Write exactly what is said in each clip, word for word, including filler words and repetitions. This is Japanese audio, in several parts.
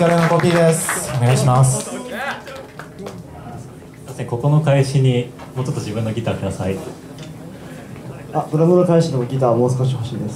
疲れのコピーです。お願いします。 ここの返しにもうちょっと自分のギターください。 あ、ドラムの返しのギターもう少し欲しいです。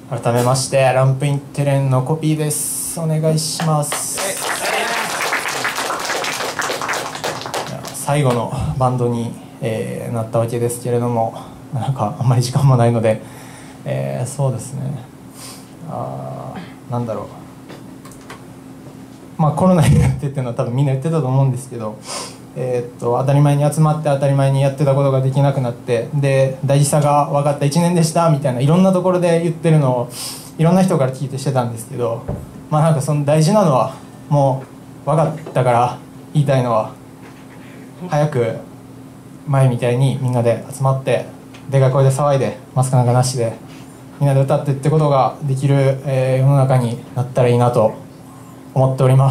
改めましてランプインテレンのコピーです。お願いします。最後のバンドに、えー、なったわけですけれども、なんかあんまり時間もないので、えー、そうですね、あーなんだろう、まあコロナになってっていうのは多分みんな言ってたと思うんですけど、えー、っと当たり前に集まって当たり前にやってたことができなくなって、で大事さが分かったいちねんでしたみたいないろんなところで言ってるのをいろんな人から聞いてしてたんですけど、まあなんかその大事なのはもう分かったから言いたいのは、早く前みたいにみんなで集まってでかい声で騒いでマスクなんかなしでみんなで歌ってってことができる、えー、世の中になったらいいなと思っております。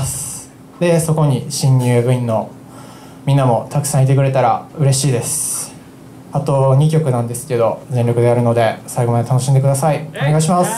でそこに新入部員のみんなもたくさんいてくれたら嬉しいです。あとにきょくなんですけど全力でやるので最後まで楽しんでください。お願いします。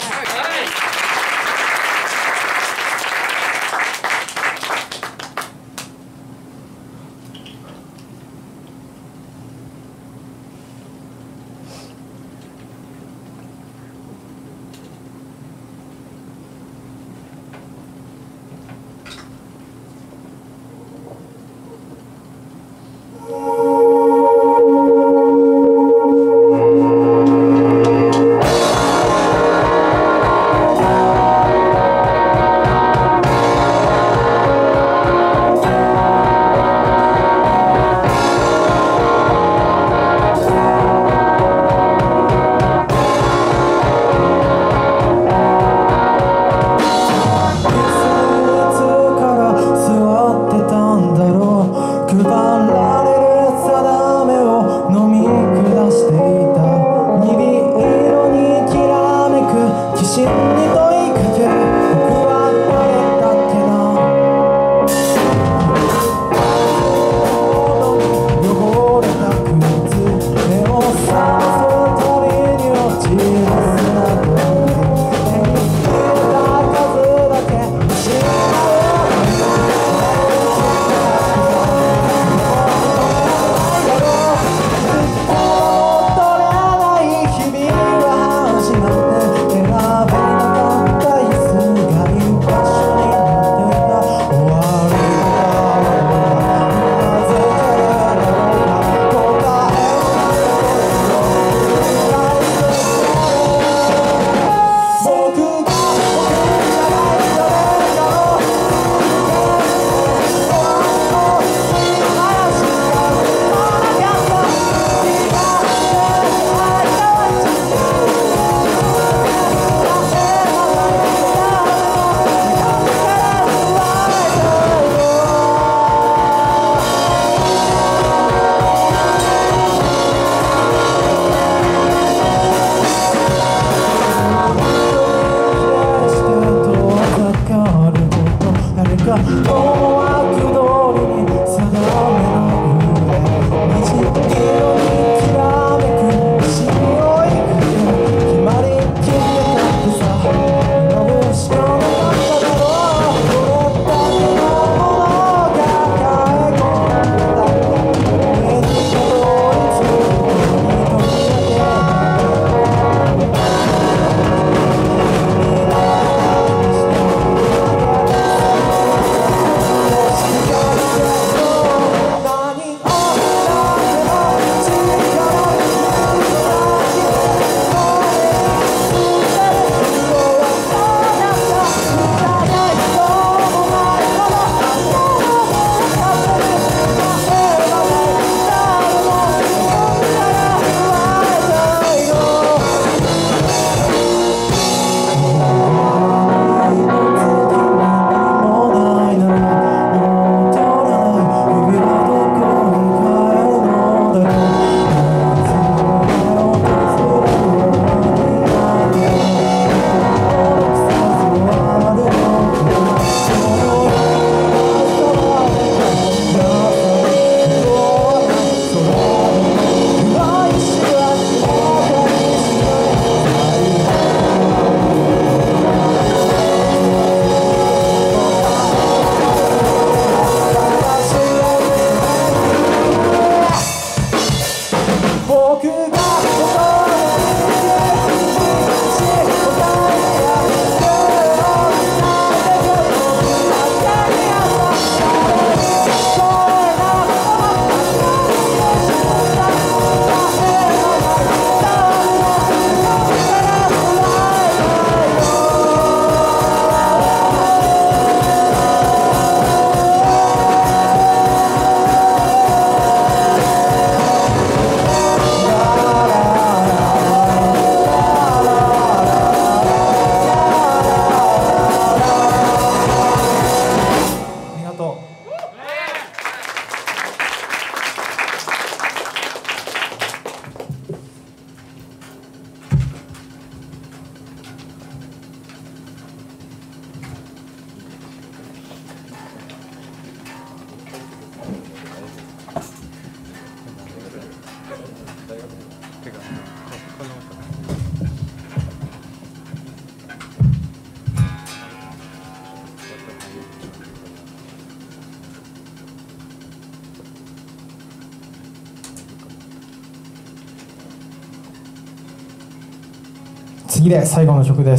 次で最後の曲です。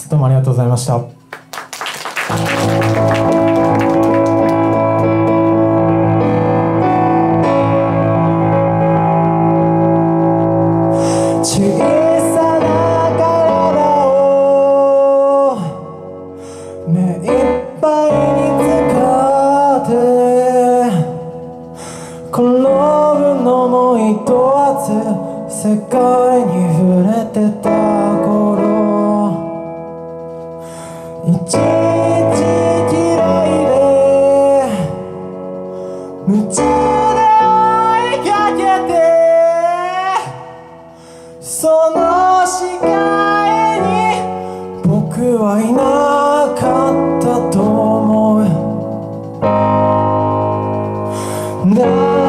どうもありがとうございました。小さな体を目いっぱいに使って転ぶのもいとわず世界に触れてた頃、いちいち嫌いで夢中で追いかけて、その視界に僕はいなかったと思う。だ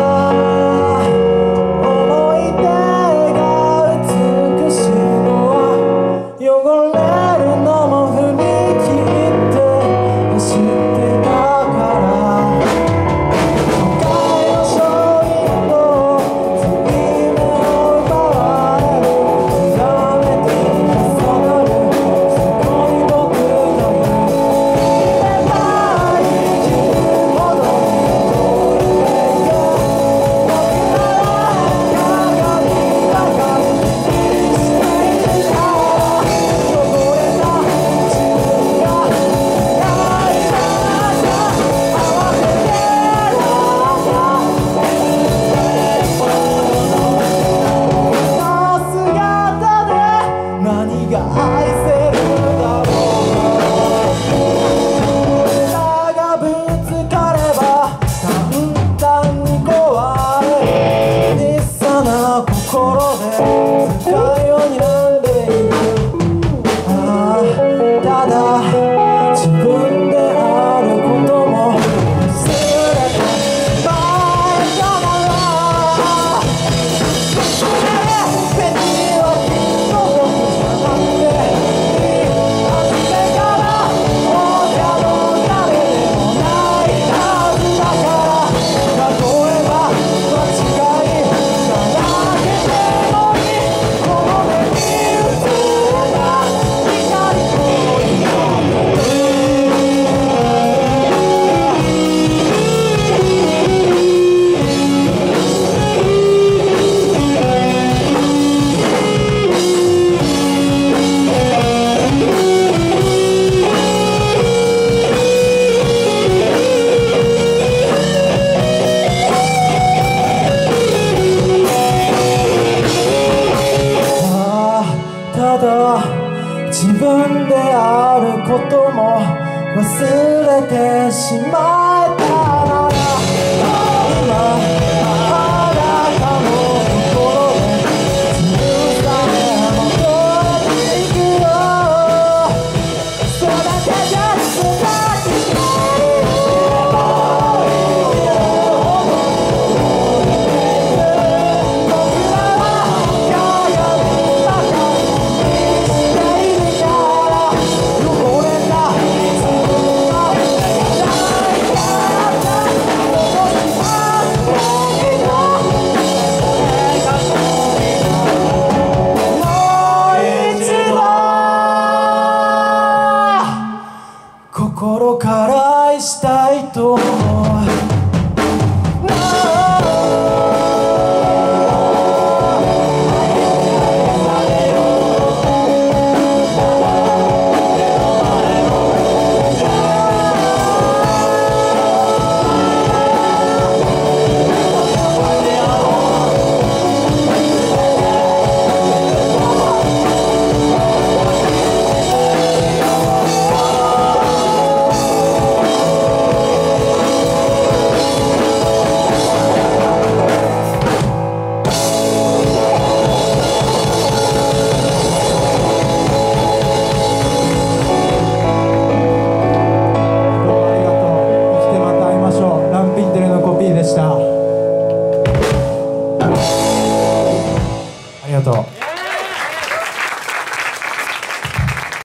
思い出が美しいのは汚れるのも振り切って走ってたから、都会のショーウィンドウ水面を奪われるきらめき重なる、すごい僕のいるれば生きるほどに何が愛せるだろう。枝がぶつかれば簡単に壊れる小さな心で世界を睨んでいる。ああ、ただ自分であることも忘れてしまえたなら、別にはきっと僕じゃなくて初めから他の誰でもないはずだから、例えば間違いだらけでもいい、この目に映った光とただ自分であることも忘れてしまう